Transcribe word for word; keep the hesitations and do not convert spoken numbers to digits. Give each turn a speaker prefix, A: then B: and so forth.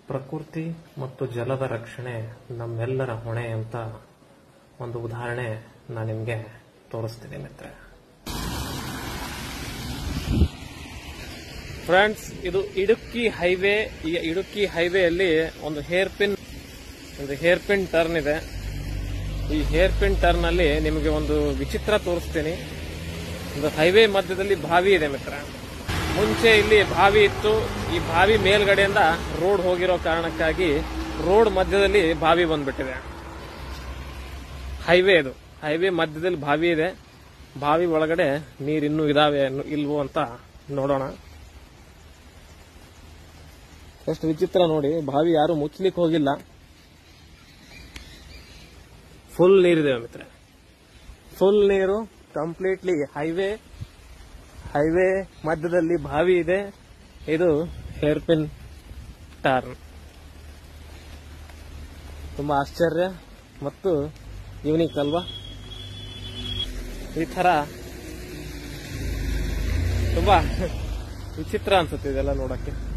A: ಪ್ರಕೃತಿ ಮತ್ತು ಜಲದ ರಕ್ಷಣೆ ನಮ್ಮೆಲ್ಲರ ಹೊಣೆ ಅಂತ ಒಂದು ಉದಾಹರಣೆ ನಾನು ನಿಮಗೆ ತೋರಿಸ್ತೀನಿ ಮಿತ್ರ. ಫ್ರೆಂಡ್ಸ್, ಇದು ಇಡುಕ್ಕಿ ಹೈವೇ. ಈ ಇಡುಕ್ಕಿ ಹೈವೇಯಲ್ಲಿ ಒಂದು ಹೇರ್ ಪಿನ್ ಒಂದು ಹೇರ್ ಪಿನ್ ಟರ್ನ್ ಇದೆ. ಈ ಹೇರ್ ಪಿನ್ ಟರ್ನ್ ಅಲ್ಲಿ ನಿಮಗೆ ಒಂದು ವಿಚಿತ್ರ ತೋರಿಸ್ತೀನಿ. ಒಂದು ಹೈವೇ ಮಧ್ಯದಲ್ಲಿ ಬಾವಿ ಇದೆ ಮಿತ್ರ. ಮುಂಚೆ ಇಲ್ಲಿ ಬಾವಿ ಇತ್ತು. ಈ ಬಾವಿ ಮೇಲ್ಗಡೆಯಿಂದ ರೋಡ್ ಹೋಗಿರೋ ಕಾರಣಕ್ಕಾಗಿ ರೋಡ್ ಮಧ್ಯದಲ್ಲಿ ಬಾವಿ ಬಂದ್ಬಿಟ್ಟಿದೆ. ಹೈವೇ ಇದು. ಹೈವೇ ಮಧ್ಯದಲ್ಲಿ ಬಾವಿ ಇದೆ. ಬಾವಿ ಒಳಗಡೆ ನೀರಿನ್ನೂ ಇದಾವೆ ಇಲ್ವೋ ಅಂತ ನೋಡೋಣ. ಎಷ್ಟು ವಿಚಿತ್ರ ನೋಡಿ. ಬಾವಿ ಯಾರು ಮುಚ್ಚಲಿಕ್ಕೆ ಹೋಗಿಲ್ಲ. ಫುಲ್ ನೀರಿದೆ ಮಿತ್ರ. ಫುಲ್ ನೀರು ಕಂಪ್ಲೀಟ್ಲಿ ಹೈವೇ ಹೈವೇ ಮಧ್ಯದಲ್ಲಿ ಬಾವಿ ಇದೆ. ಇದು ಹೇರ್ ಪಿನ್ ಟರ್ನ್. ತುಂಬಾ ಆಶ್ಚರ್ಯ ಮತ್ತು ಯೂನಿಕ್ ಅಲ್ವಾ? ಈ ತರ ತುಂಬಾ ವಿಚಿತ್ರ ಅನ್ಸುತ್ತೆ ಇದೆಲ್ಲ ನೋಡಕ್ಕೆ.